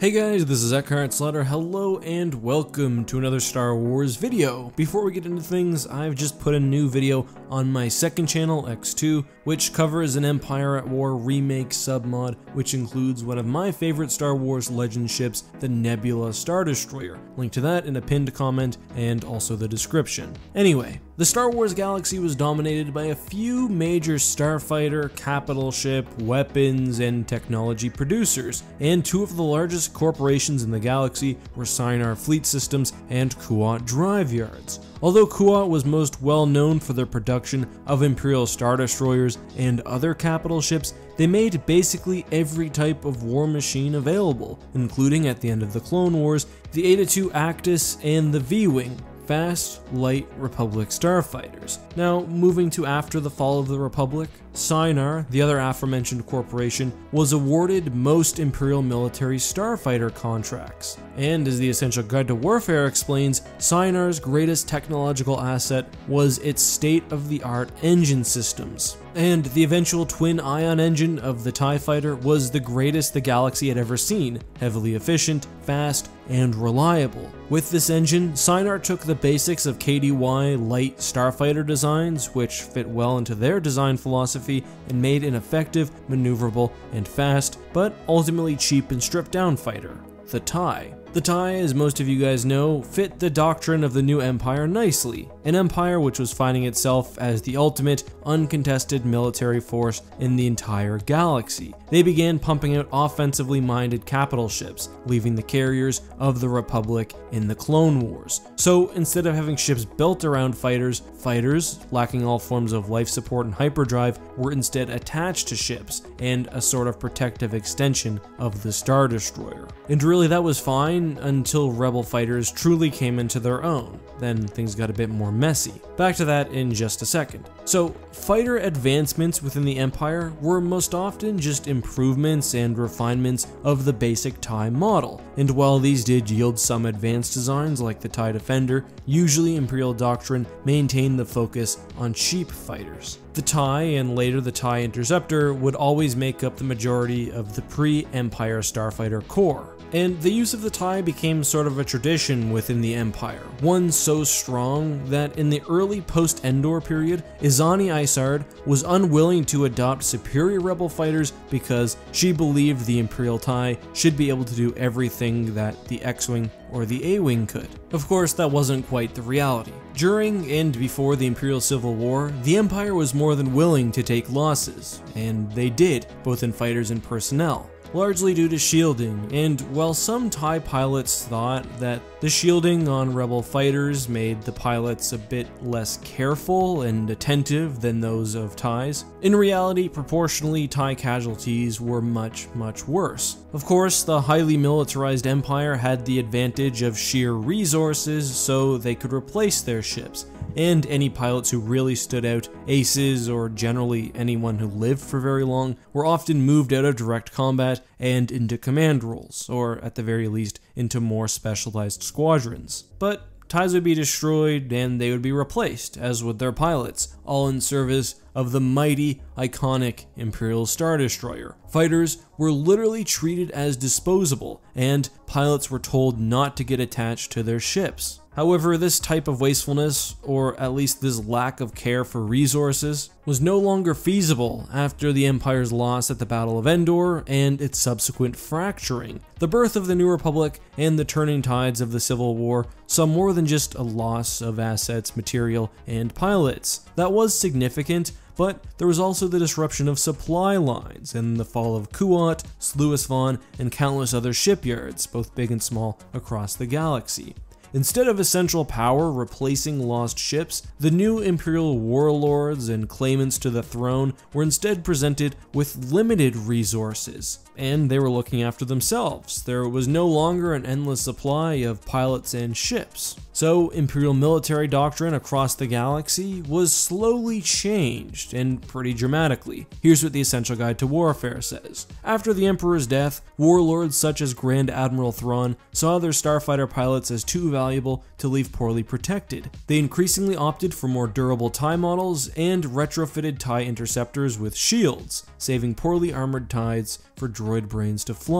Hey guys, this is EckhartsLadder. Hello and welcome to another Star Wars video. Before we get into things, I've just put a new video on my second channel, X2, which covers an Empire at War remake submod, which includes one of my favorite Star Wars Legend ships, the Nebula Star Destroyer. Link to that in a pinned comment and also the description. Anyway, the Star Wars galaxy was dominated by a few major starfighter, capital ship, weapons, and technology producers, and two of the largest corporations in the galaxy were Shinar Fleet Systems and Kuat Drive Yards. Although Kuat was most well known for their production of Imperial Star Destroyers and other capital ships, they made basically every type of war machine available, including at the end of the Clone Wars, the Eta-2 Actis and the V-Wing, fast, light Republic starfighters. Now, moving to after the fall of the Republic, Shinar, the other aforementioned corporation, was awarded most Imperial military starfighter contracts. And as the Essential Guide to Warfare explains, Shinar's greatest technological asset was its state-of-the-art engine systems. And the eventual twin-ion engine of the TIE Fighter was the greatest the galaxy had ever seen, heavily efficient, fast, and reliable. With this engine, Shinar took the basics of KDY light starfighter designs, which fit well into their design philosophy, and made an effective, maneuverable, and fast, but ultimately cheap and stripped-down fighter, the TIE. The TIE, as most of you guys know, fit the doctrine of the new Empire nicely, an empire which was finding itself as the ultimate, uncontested military force in the entire galaxy. They began pumping out offensively minded capital ships, leaving the carriers of the Republic in the Clone Wars. So instead of having ships built around fighters, lacking all forms of life support and hyperdrive, were instead attached to ships and a sort of protective extension of the Star Destroyer. And really that was fine until Rebel fighters truly came into their own. Then things got a bit more messy. Back to that in just a second. So, fighter advancements within the Empire were most often just improvements and refinements of the basic TIE model, and while these did yield some advanced designs like the TIE Defender, usually Imperial doctrine maintained the focus on cheap fighters. The TIE, and later the TIE Interceptor, would always make up the majority of the pre-Empire starfighter core. And the use of the TIE became sort of a tradition within the Empire, one so strong that in the early post-Endor period, Izani Isard was unwilling to adopt superior Rebel fighters because she believed the Imperial TIE should be able to do everything that the X-Wing or the A-Wing could. Of course, that wasn't quite the reality. During and before the Imperial Civil War, the Empire was more than willing to take losses, and they did, both in fighters and personnel, largely due to shielding, and while some TIE pilots thought that the shielding on Rebel fighters made the pilots a bit less careful and attentive than those of TIEs, in reality, proportionally, TIE casualties were much worse. Of course, the highly militarized Empire had the advantage of sheer resources, so they could replace their ships, and any pilots who really stood out, aces, or generally anyone who lived for very long, were often moved out of direct combat and into command roles, or at the very least, into more specialized squadrons. But TIEs would be destroyed and they would be replaced, as would their pilots, all in service of the mighty, iconic Imperial Star Destroyer. Fighters were literally treated as disposable, and pilots were told not to get attached to their ships. However, this type of wastefulness, or at least this lack of care for resources, was no longer feasible after the Empire's loss at the Battle of Endor and its subsequent fracturing. The birth of the New Republic and the turning tides of the Civil War saw more than just a loss of assets, material, and pilots. That was significant, but there was also the disruption of supply lines and the fall of Kuat, Sluis Von, and countless other shipyards, both big and small, across the galaxy. Instead of a central power replacing lost ships, the new Imperial warlords and claimants to the throne were instead presented with limited resources, and they were looking after themselves. There was no longer an endless supply of pilots and ships. So Imperial military doctrine across the galaxy was slowly changed, and pretty dramatically. Here's what the Essential Guide to Warfare says. After the Emperor's death, warlords such as Grand Admiral Thrawn saw their starfighter pilots as too valuable to leave poorly protected. They increasingly opted for more durable TIE models and retrofitted TIE interceptors with shields, saving poorly armored TIEs for droid brains to fly.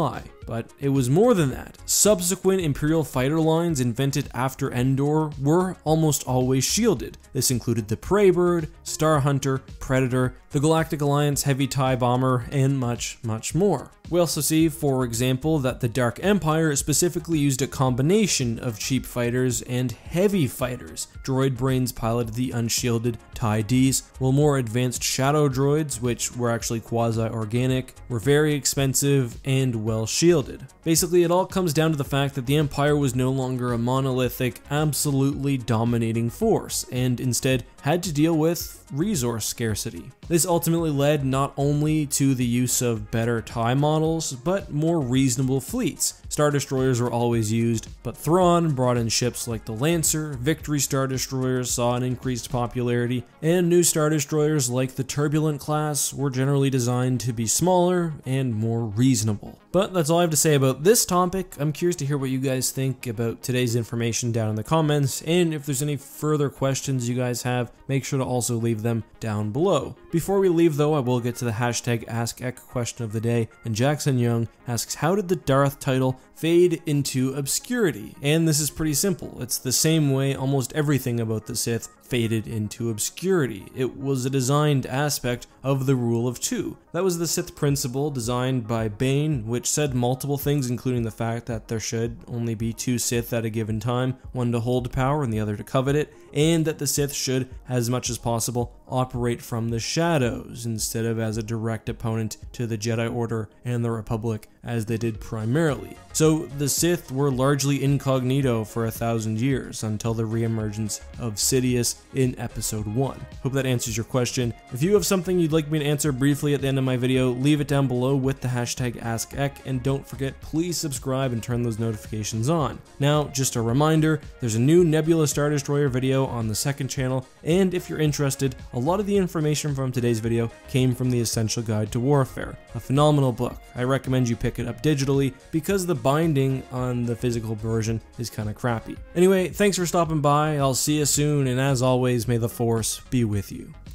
But it was more than that. Subsequent Imperial fighter lines invented after Endor were almost always shielded. This included the Prey Bird, Star Hunter, Predator, the Galactic Alliance Heavy TIE Bomber, and much, much more. We also see, for example, that the Dark Empire specifically used a combination of cheap fighters and heavy fighters. Droid brains piloted the unshielded TIE Ds, while more advanced shadow droids, which were actually quasi-organic, were very expensive and well shielded. Basically, it all comes down to the fact that the Empire was no longer a monolithic, absolutely dominating force, and instead had to deal with resource scarcity. This ultimately led not only to the use of better TIE models, but more reasonable fleets. Star Destroyers were always used, but Thrawn brought in ships like the Lancer, Victory Star Destroyers saw an increased popularity, and new Star Destroyers like the Turbulent class were generally designed to be smaller and more reasonable. But that's all I have to say about this topic. I'm curious to hear what you guys think about today's information down in the comments, and if there's any further questions you guys have, make sure to also leave them down below. Before we leave though, I will get to the hashtag AskEck question of the day, and Jackson Young asks, how did the Darth title fade into obscurity? And this is pretty simple. It's the same way almost everything about the Sith faded into obscurity. It was a designed aspect of the Rule of Two. That was the Sith principle designed by Bane, which said multiple things, including the fact that there should only be two Sith at a given time, one to hold power and the other to covet it, and that the Sith should, as much as possible, operate from the shadows instead of as a direct opponent to the Jedi Order and the Republic as they did primarily. So the Sith were largely incognito for 1,000 years until the reemergence of Sidious in Episode 1. Hope that answers your question. If you have something you'd like me to answer briefly at the end of my video, leave it down below with the hashtag AskEck, and don't forget, please subscribe and turn those notifications on. Now, just a reminder, there's a new Nebula Star Destroyer video on the second channel, and if you're interested, a lot of the information from today's video came from the Essential Guide to Warfare, a phenomenal book. I recommend you pick it up digitally because the binding on the physical version is kind of crappy. Anyway, thanks for stopping by, I'll see you soon, and as always, may the Force be with you.